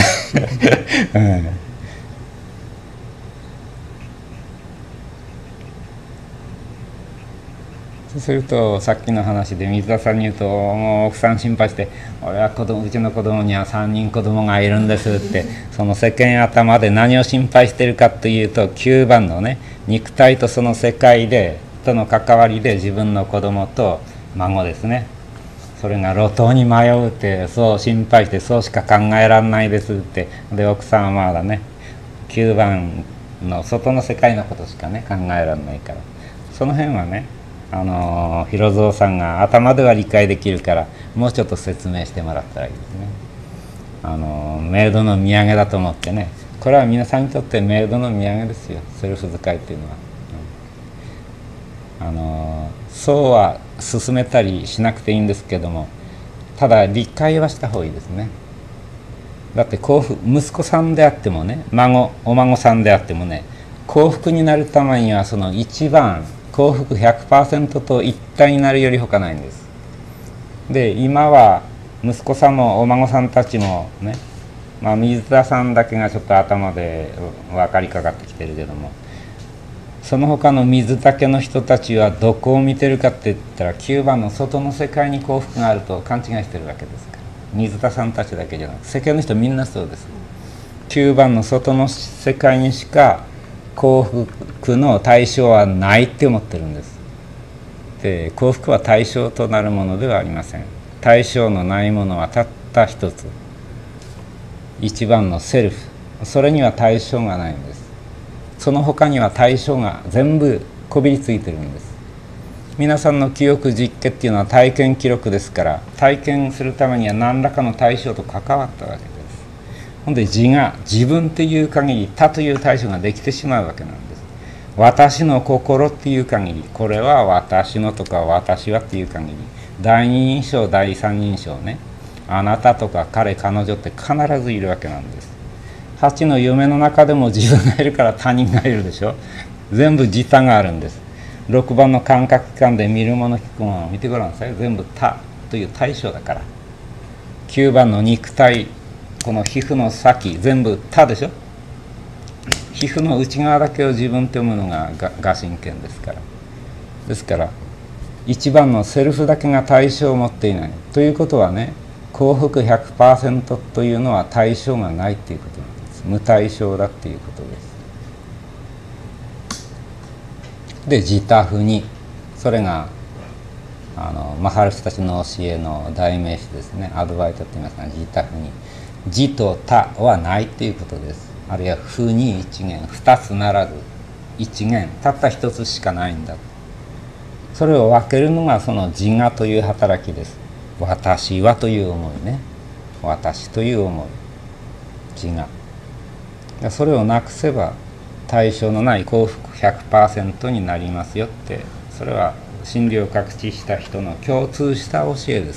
そうするとさっきの話で水田さんに言うと、もう奥さん心配して「俺はうちの子供には3人子供がいるんです」って、その世間頭で何を心配してるかというと、9番のね、肉体とその世界との関わりで自分の子供と孫ですね、それが路頭に迷うって、そう心配して、そうしか考えられないですって。で奥さんはまだね、9番の外の世界のことしかね考えられないから、その辺はね、広蔵さんが頭では理解できるから、もうちょっと説明してもらったらいいですね。メイドの土産だと思ってね、これは皆さんにとってメイドの土産ですよ、セルフ使いっていうのは。そうは進めたりしなくていいんですけども、ただ理解はした方がいいですね。だって息子さんであってもね、お孫さんであってもね、幸福になるためにはその一番幸福 100% と一体になるより他ないんです。で今は息子さんもお孫さんたちもね、水田さんだけがちょっと頭で分かりかかってきてるけども、 その他の水丈の人たちはどこを見てるかって言ったら9番の外の世界に幸福があると勘違いしてるわけですから。水田さんたちだけじゃなく世間の人みんなそうです。9番の外の世界にしか幸福の対象はないって思ってるんです。で、幸福は対象となるものではありません。対象のないものはたった一つ、一番のセルフ、それには対象がないんです。その他には対象が全部こびりついてるんです。皆さんの記憶実験っていうのは体験記録ですから、体験するためには何らかの対象と関わったわけです。ほんで自我、自分っていう限り他という対象ができてしまうわけなんです。私の心っていう限り、これは私のとか私はっていう限り、第二印象第三印象ね、あなたとか彼彼女って必ずいるわけなんです。8の夢の中でも自分がいるから他人がいるでしょ。全部自他があるんです。6番の感覚器官で見るもの聞くものを見てごらんなさい。全部他という対象だから。9番の肉体、この皮膚の先、全部他でしょ。皮膚の内側だけを自分と読むのが我神権ですから。ですから1番のセルフだけが対象を持っていないということはね、幸福 100% というのは対象がないということなんです。無対象だっていうことです。で自他不二、それがマハルシュたちの教えの代名詞ですね。アドバイトって言いますが、自他不二、自と他はないっていうことです。あるいは不二一元、二つならず一元、たった一つしかないんだ。それを分けるのがその自我という働きです。私はという思いね、私という思い、自我、それをなくせば対象のない幸福 100% になりますよって、それは真理を覚知した人の共通した教えです。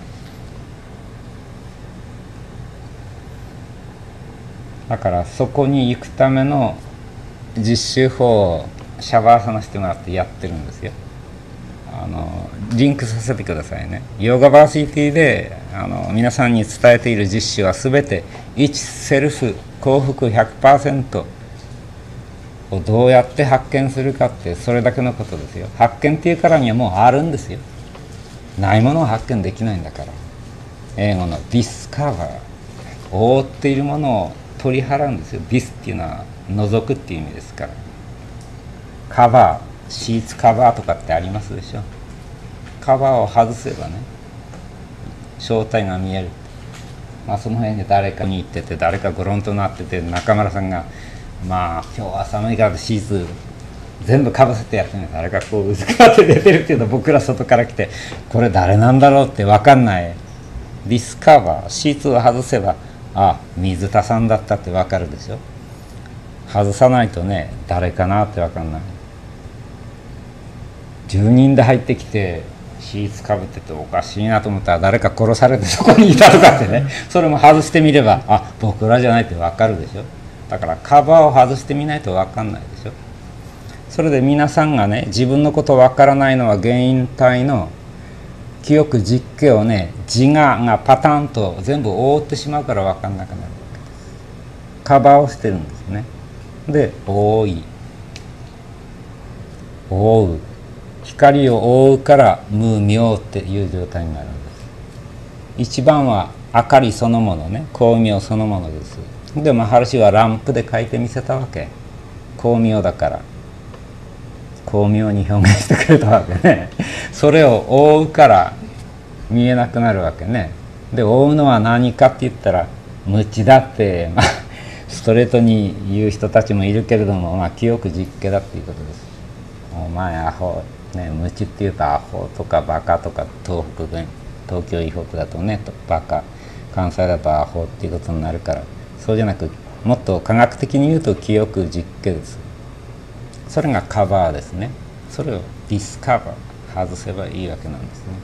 だからそこに行くための実習法をシャバーサのしてもらってやってるんですよ。リンクさせてくださいね。ヨガバーシティで皆さんに伝えている実習は全て1セルフ幸福 100% をどうやって発見するかって、それだけのことですよ。発見っていうからにはもうあるんですよ。ないものを発見できないんだから。英語のディスカバー、覆っているものを取り払うんですよ。ディスっていうのは除くっていう意味ですから。カバー、シーツカバーとかってありますでしょ。カバーを外せばね、正体が見える。その辺に誰かに行ってて、誰かゴロンとなってて、中村さんが今日は寒いからシーツ全部かぶせてやってね、誰かこう薄くなって出てるっていうと、僕ら外から来てこれ誰なんだろうって分かんない。ディスカバー、シーツを外せば水田さんだったって分かるでしょ。外さないとね、誰かなって分かんない。10人で入ってきてシーツかぶってておかしいなと思ったら、誰か殺されてそこにいたとかってね、それも外してみれば僕らじゃないって分かるでしょ。だからカバーを外してみないと分かんないでしょ。それで皆さんがね、自分のこと分からないのは原因体の記憶実験をね、自我がパターンと全部覆ってしまうから分かんなくなるわけです。カバーをしてるんですね。で覆う、光を覆うから無明っていう状態になるんです。一番は明かりそのものね、光明そのものです。でマハルシはランプで描いてみせたわけ。光明だから光明に表現してくれたわけね。それを覆うから見えなくなるわけね。で覆うのは何かって言ったら無知だって、ストレートに言う人たちもいるけれども、記憶実験だっていうことです。お前アホね、無知っていうとアホとかバカとか、東北弁、東京以北だとねバカ、関西だとアホっていうことになるから、そうじゃなくもっと科学的に言うと記憶実験です。それがカバーですね。それをディスカバー、外せばいいわけなんですね。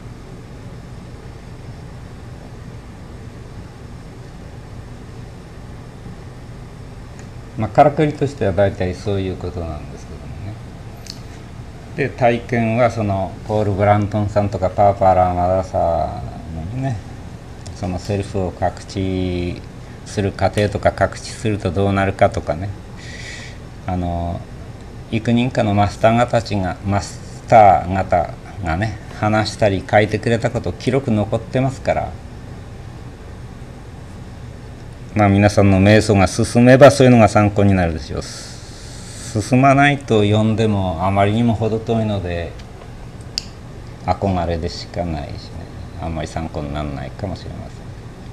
からくりとしては大体そういうことなんですけどもね。で体験はそのポール・ブラントンさんとかパーパー・ラーマダサのね、そのセルフを覚知する過程とか、覚知するとどうなるかとかね、 幾人かのマスター方がね話したり書いてくれたこと記録残ってますから、まあ皆さんの瞑想が進めばそういうのが参考になるでしょう。進まないと読んでもあまりにも程遠いので憧れでしかないしね、あんまり参考にならないかもしれません。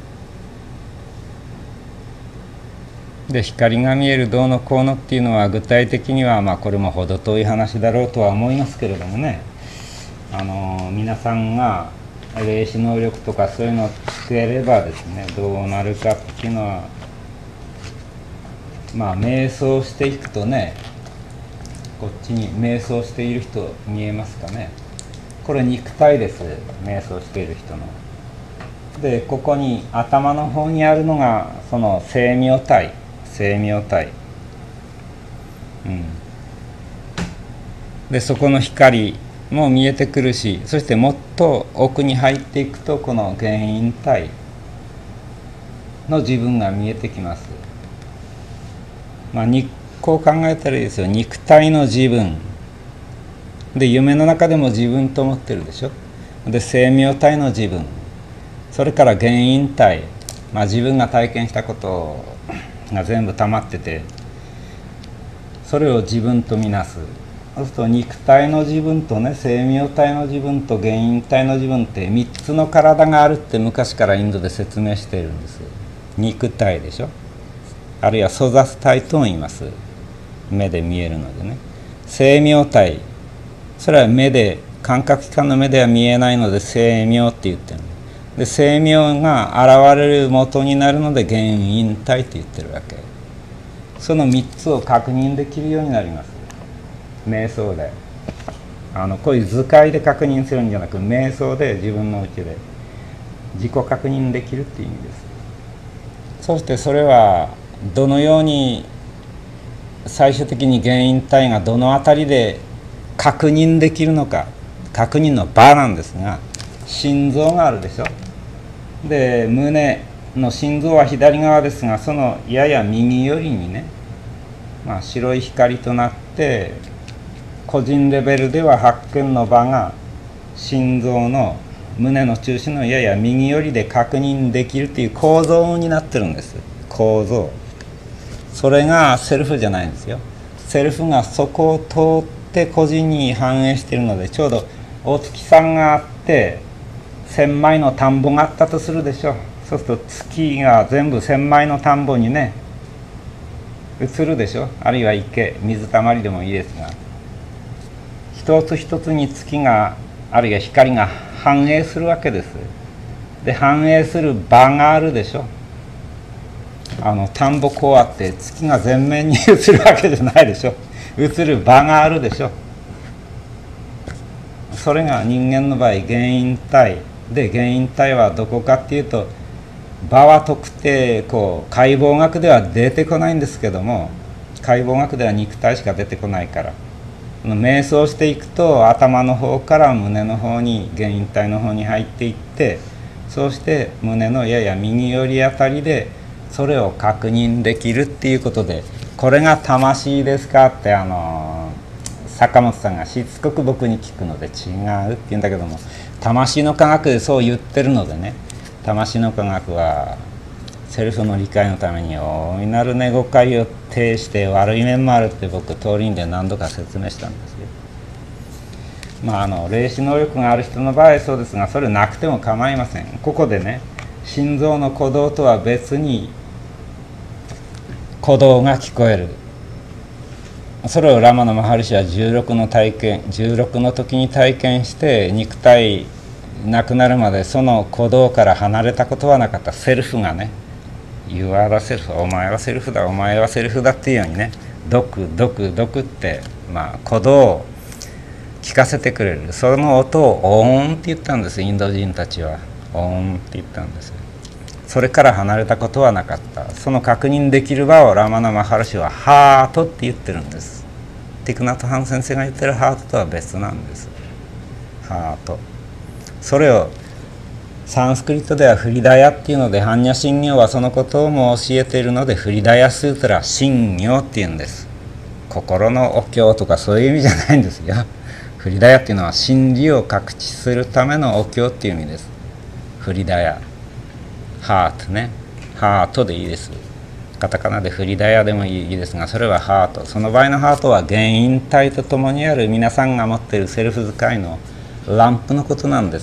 で光が見えるどうのこうのっていうのは具体的にはまあこれも程遠い話だろうとは思いますけれどもね、皆さんが霊視能力とかそういうのをつければですね、どうなるかっていうのはまあ瞑想していくとね、こっちに瞑想している人見えますかね。これ肉体です、瞑想している人の。でここに頭の方にあるのがその声明体、でそこの光も見えてくるし、そしてもっと奥に入っていくとこの原因体の自分が見えてきます。まあこう考えたらいいですよ。肉体の自分で夢の中でも自分と思ってるでしょ。で声明体の自分、それから原因体、まあ自分が体験したことが全部溜まってて、それを自分とみなす。そうすると肉体の自分とね、声明体の自分と原因体の自分って3つの体があるって昔からインドで説明しているんです。肉体でしょ、あるいはソザス体とも言います。目で見えるのでね。声明体、それは目で感覚器官の目では見えないので声明って言ってる。で声明が現れる元になるので原因体って言ってるわけ。その3つを確認できるようになります、瞑想で。こういう図解で確認するんじゃなく、瞑想で自分のうちで自己確認できるっていう意味です。そしてそれはどのように最終的に原因体がどのあたりで確認できるのか、確認の場なんですが、心臓があるでしょ。で胸の心臓は左側ですが、そのやや右寄りにね、まあ、白い光となって個人レベルでは発見の場が心臓の胸の中心のやや右寄りで確認できるっていう構造になってるんです。構造、それがセルフじゃないんですよ。セルフがそこを通って個人に反映しているので、ちょうど大月さんがあって1000枚の田んぼがあったとするでしょう。そうすると月が全部1000枚の田んぼにね映るでしょ。あるいは池、水たまりでもいいですが、一つ一つに月があるいは光が反映するわけです。で反映する場があるでしょ。田んぼこうあって月が全面に映るわけじゃないでしょ。映る場があるでしょ。それが人間の場合原因体で、原因体はどこかっていうと、場は特定解剖学では出てこないんですけども、解剖学では肉体しか出てこないから、瞑想していくと頭の方から胸の方に原因体の方に入っていって、そうして胸のやや右寄りあたりでそれを確認できるっていうことで、これが魂ですかって坂本さんがしつこく僕に聞くので違うって言うんだけども、魂の科学でそう言ってるのでね、魂の科学はセルフの理解のために大いなるね誤解を呈して悪い面もあるって僕通りんで何度か説明したんですよ。まあ霊視能力がある人の場合そうですが、それなくても構いません。ここでね、心臓の鼓動とは別に鼓動が聞こえる。それをラマのマハリシは16の時に体験して、肉体なくなるまでその鼓動から離れたことはなかった。セルフがね、You are the self、お前はセルフだ、お前はセルフだっていうようにね、ドクドクドクって、鼓動を聞かせてくれる。その音をオーンって言ったんです。インド人たちはオーンって言ったんです。それから離れたことはなかった。その確認できる場をラマナ・マハラシはハートって言ってるんです。ティクナト・ハン先生が言ってるハートとは別なんです。ハート、それをサンスクリットではフリダヤっていうので、般若心経はそのことをも教えているので、フリダヤスートラ、心経っていうんです。 心のお経とかそういう意味じゃないんですよ。フリダヤっていうのは真理を覚知するためのお経っていう意味です。フリダヤ、ハートね、ハートでいいです。カタカナでフリダヤでもいいですが、それはハート。その場合のハートは原因体とともにある皆さんが持っているセルフ使いのランプのことなんです。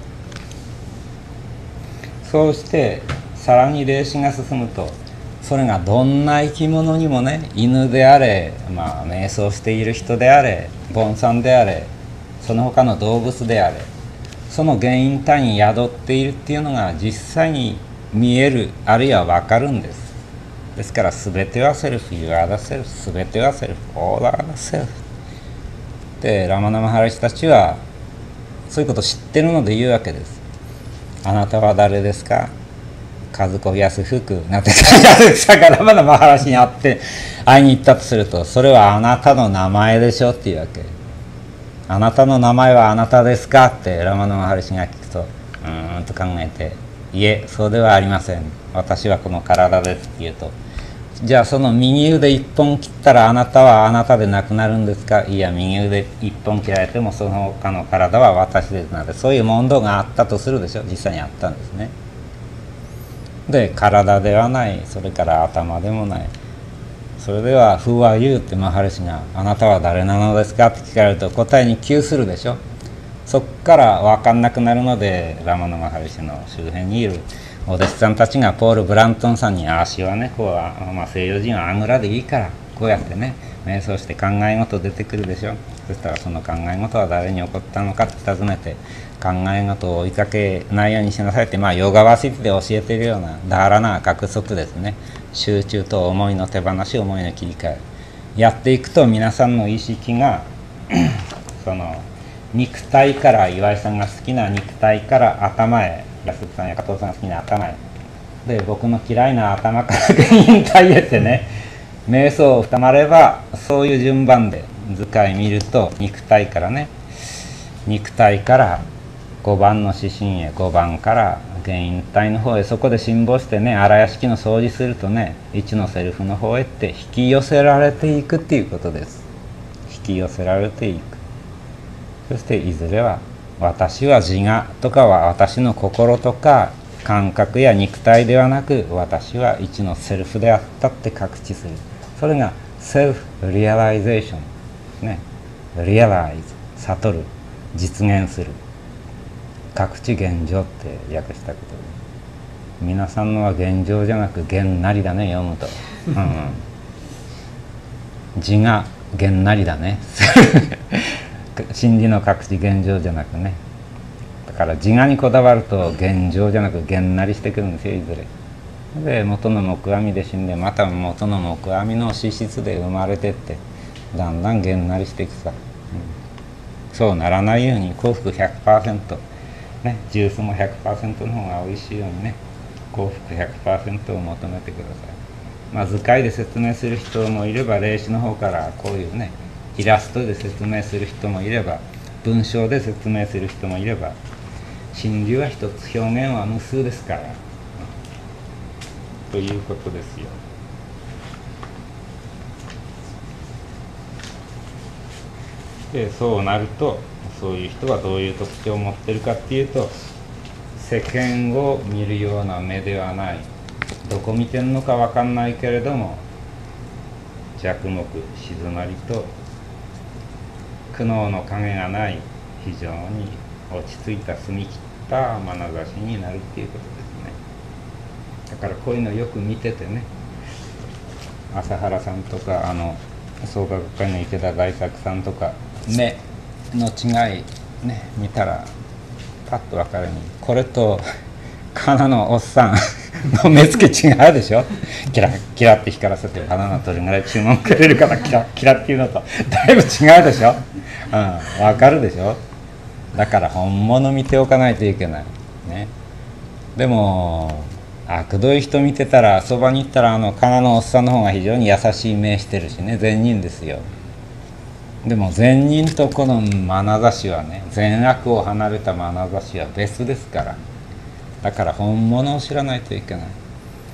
そうしてさらに霊視が進むと、それがどんな生き物にもね、犬であれ、瞑想している人であれ、ボンさんであれ、その他の動物であれ、その原因体に宿っているっていうのが実際に見える、あるいは分かるんです。ですから全てはセルフ、You are the self、全てはセルフ、All are the self。で、ラマナマハラシたちはそういうことを知ってるので言うわけです。あなたは誰ですか？数子安福なんてだからラマナマハラシに会いに行ったとすると、それはあなたの名前でしょっていうわけ。あなたの名前はあなたですかってラマナマハラシが聞くと、と考えて、いえ、そうではありません、私はこの体ですって言うと、じゃあその右腕一本切ったらあなたはあなたでなくなるんですか？いや、右腕一本切られてもその他の体は私ですので、そういう問答があったとするでしょ。実際にあったんですね。で、体ではない、それから頭でもない。それでは「Who are you?」ってマハリシが「あなたは誰なのですか?」って聞かれると答えに窮するでしょ。そっから分かんなくなるので、ラマナマハリシの周辺にいるお弟子さんたちがポール・ブラントンさんに「足はね、こうは、西洋人はあぐらでいいからこうやってね瞑想して考え事出てくるでしょ。そしたらその考え事は誰に起こったのかって尋ねて、考え事を追いかけないようにしなさいって、ヨガワシティで教えているようなダーラナ学則ですね。集中と思いの手放し、思いの切り替えやっていくと、皆さんの意識がその肉体から、岩井さんが好きな肉体から頭へ、安田さんや加藤さんが好きな頭へで、僕の嫌いな頭から原因体へってね、瞑想を深まればそういう順番で図解見ると、肉体からね、肉体から5番の指針へ、5番から原因体の方へ、そこで辛抱してね、荒屋敷の掃除するとね、1のセルフの方へって引き寄せられていくっていうことです。引き寄せられていく。そしていずれは私は自我とかは私の心とか感覚や肉体ではなく、私は1のセルフであったって覚知する。それがセルフリアライゼーションですね。リアライズ、悟る、実現する、覚知現状って訳したことで、皆さんのは現状じゃなく現なりだね、読むと、自我現なりだね真理の覚知現状じゃなくね。だから自我にこだわると現状じゃなく現なりしてくるんですよ、いずれ。で、元の木阿弥で死んで、また元の木阿弥の資質で生まれてって、だんだん現なりしていくさ、そうならないように幸福 100%、ね、ジュースも 100% の方が美味しいようにね、幸福 100% を求めてください。図解で説明する人もいれば、霊視の方からこういうねイラストで説明する人もいれば、文章で説明する人もいれば、真理は一つ、表現は無数ですから、ということですよ。で、そうなると、そういう人はどういう特徴を持ってるかっていうと、世間を見るような目ではない、どこ見てんのか分かんないけれども、着目、静まりと苦悩の影がない非常に落ち着いた澄み切った眼差しになるっていうことですね。だからこういうのよく見ててね、朝原さんとか創価学会の池田大作さんとか、目の違いね見たらパッと分かるように、これとカナのおっさんの目つき違うでしょ。キラキラって光らせて、カナのどれぐらい注文くれるからキラキラっていうのとだいぶ違うでしょ。分かるでしょ。だから本物見ておかないといけないね。でも悪どい人見てたら、そばに行ったらカナのおっさんの方が非常に優しい目してるしね、善人ですよ。でも善人とこの眼差しはね、善悪を離れた眼差しは別ですから。だから本物を知らないといけない。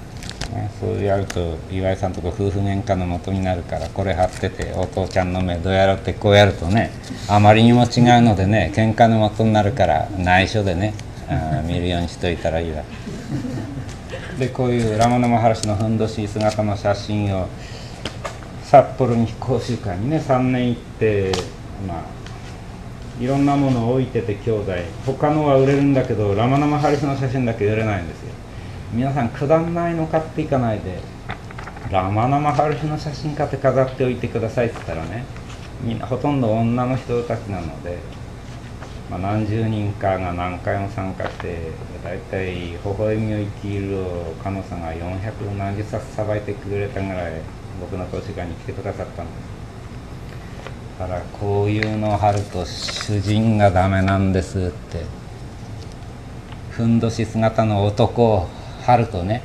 ね、そうやると岩井さんとこ夫婦喧嘩の元になるから、これ貼っててお父ちゃんの目どうやろうってこうやるとね、あまりにも違うのでね喧嘩の元になるから内緒でね見るようにしといたらいいわ。でこういうラマナマハルシのふんどし姿の写真を札幌に講習会にね3年行って、まあいろんなものを置いてて兄弟他のは売れるんだけどラマナマハルシの写真だけ売れないんですよ。皆さんくだんないの買っていかないでラマナマハルシの写真買って飾っておいてくださいって言ったらね、みんなほとんど女の人たちなので、まあ、何十人かが何回も参加して、だいたい微笑みを生きるを彼女さんが400何十冊さばいてくれたぐらい僕の講習会に来てくださったんです。だからこういうのを貼ると主人がダメなんですって、ふんどし姿の男を貼るとね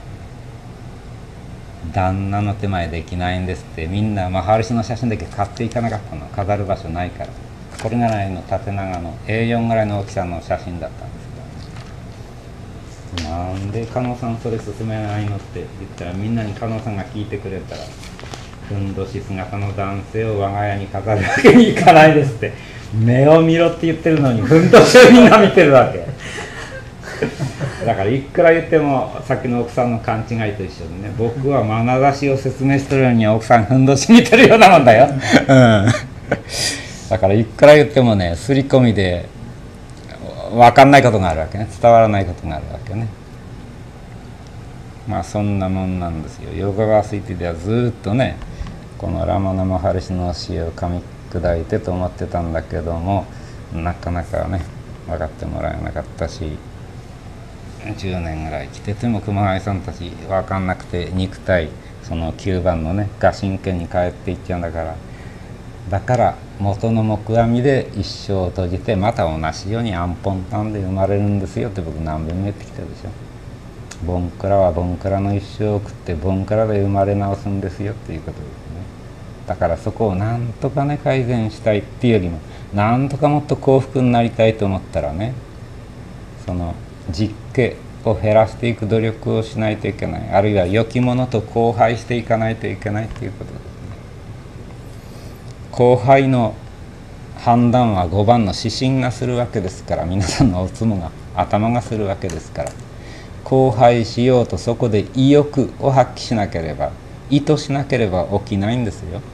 旦那の手前できないんですって。みんなマハルシの写真だけ買っていかなかったの、飾る場所ないから。これぐらいの縦長の A4 ぐらいの大きさの写真だったんですけど、なんで加納さんそれ勧めないのって言ったら、みんなに加納さんが聞いてくれたら、ふんどし姿の男性を我が家に飾るわけにいかないですって。目を見ろって言ってるのにふんどしをみんな見てるわけだからいくら言ってもさっきの奥さんの勘違いと一緒でね、僕は眼差しを説明してるように奥さんふんどし見てるようなもんだよだからいくら言ってもね刷り込みで分かんないことがあるわけね、伝わらないことがあるわけね。まあそんなもんなんですよ。ヨガバーシティではずっとねこのラマナマハルシの教えを噛み砕いてと思ってたんだけども、なかなかね分かってもらえなかったし、10年ぐらい来てても熊谷さんたち分かんなくて肉体その9番のね臥神圏に帰っていっちゃうんだから、だから元の木阿弥で一生を閉じてまた同じようにアンポンタンで生まれるんですよって僕何遍も言ってきたでしょ。ボンクラはボンクラの一生を送ってボンクラで生まれ直すんですよっていうことですね。だからそこをなんとかね改善したいっていうよりも、なんとかもっと幸福になりたいと思ったらね、その実家を減らしていく努力をしないといけない、あるいは良きものと交配していかないといけないということですね。交配の判断は5番の指針がするわけですから、皆さんのおつもが頭がするわけですから、交配しようとそこで意欲を発揮しなければ、意図しなければ起きないんですよ。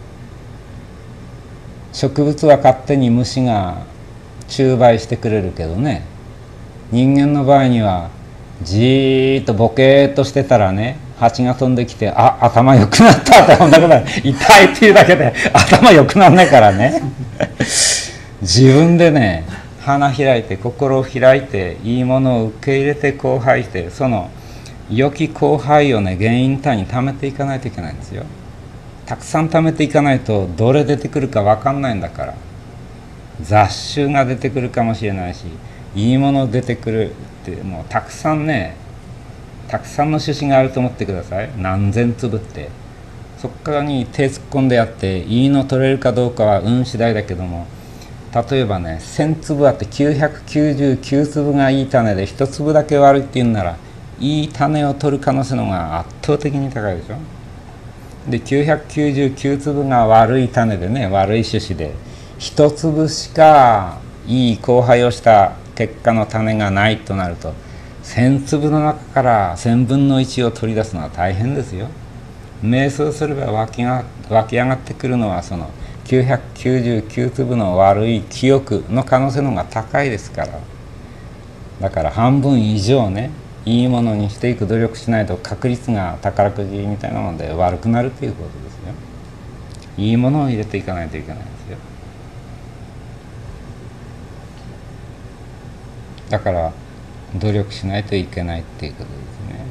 植物は勝手に虫が虫培してくれるけどね、人間の場合にはじーっとボケーっとしてたらね、蜂が飛んできて「あ、頭良くなった」ってこんなことない痛いっていうだけで頭良くなんないからね自分でね花開いて心を開いていいものを受け入れて交配して、その良き交配をね原因単位に貯めていかないといけないんですよ。たくさん貯めていかないとどれ出てくるか分かんないんだから。雑種が出てくるかもしれないし、いいもの出てくるって、もうたくさんね、たくさんの種子があると思ってください。何千粒って、そこからに手突っ込んでやっていいの取れるかどうかは運次第だけども、例えばね1000粒あって999粒がいい種で1粒だけ悪いっていうなら、いい種を取る可能性の方が圧倒的に高いでしょ。で999粒が悪い種でね、悪い種子で1粒しかいい交配をした結果の種がないとなると、1000粒の中から1000分の1を取り出すのは大変ですよ。瞑想すれば湧き上がってくるのはその999粒の悪い記憶の可能性の方が高いですから。だから半分以上ねいいものにしていく努力しないと確率が宝くじみたいなもので悪くなるということですよ。いいものを入れていかないといけないんですよ。だから努力しないといけないっていうことです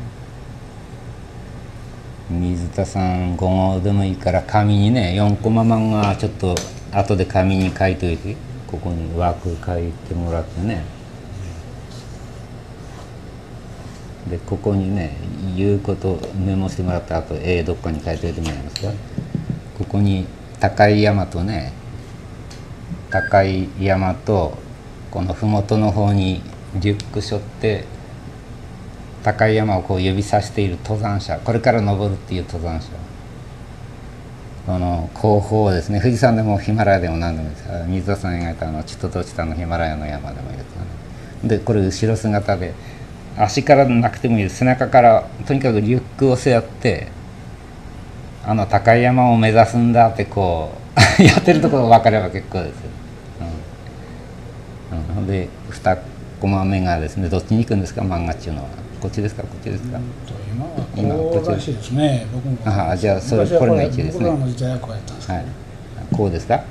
ね。水田さん5号でもいいから紙にね4コマ漫画ちょっと後で紙に書いておいて、ここに枠書いてもらってね、でここにね言うことメモしてもらった後どっかに書いておいてもらえますか。ここに高い山とね、高い山とこの麓の方にリュック背負って高い山をこう指さしている登山者、これから登るっていう登山者、この後方ですね、富士山でもヒマラヤでも何でもいいです。水田さん描いたチットとチタのヒマラヤの山でもいいですよね。でこれ後ろ姿で、足からなくてもいいです。背中からとにかくリュックを背負って高い山を目指すんだってこうやってるところが分かれば結構ですよ。で2コマ目がですね、どっちに行くんですか、漫画っていうのは。こっちですか、こっちですか。
今はこうらしいですね。僕も
じゃあそれこれが1ですね。
僕らの時代はこうやったんですけど、はい、
こうですか、はい、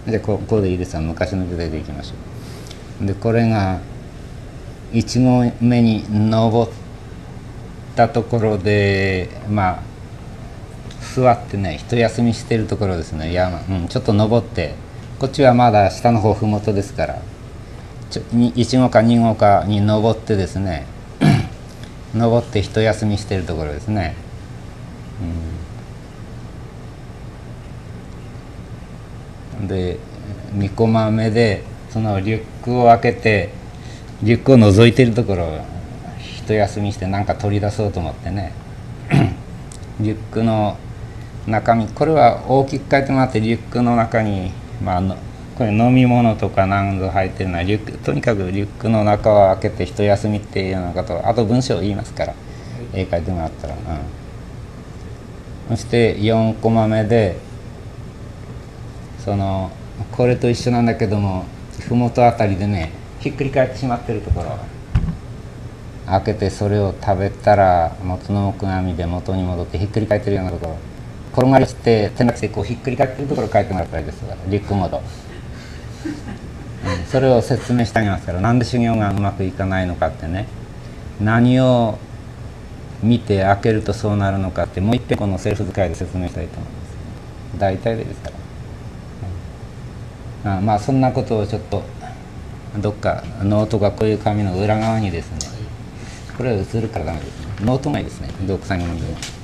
じゃあこうでいいですよ。昔の時代でいきましょう。でこれが1合目に登ったところで、まあ座ってね一休みしてるところですね。ちょっと登って、こっちはまだ下の方麓ですから、1号か2号かに登ってですね登って一休みしてるところですね。で2コマ目でそのリュックを開けて、リュックを覗いてるところを一休みして何か取り出そうと思ってねリュックの中身、これは大きく書いてもらって、リュックの中にこれ飲み物とか何ぞ入ってるのはとにかくリュックの中を開けて一休みっていうようなことを、あと文章を言いますから、絵描いてもらったら、そして4コマ目でこれと一緒なんだけども、麓あたりでねひっくり返ってしまってるところ開けて、それを食べたら元の木阿弥で元に戻ってひっくり返ってるようなところ、転がりして転落してこうひっくり返ってるところを書いてもらったらいいですから、リュックモード、それを説明してあげますから、なんで修行がうまくいかないのかってね、何を見て開けるとそうなるのかって、もう一遍このセルフ使いで説明したいと思います。大体でですから、まあそんなことをちょっとどっかノートがこういう紙の裏側にですね、これは映るからダメですね。ノートがいいですね、読作業の。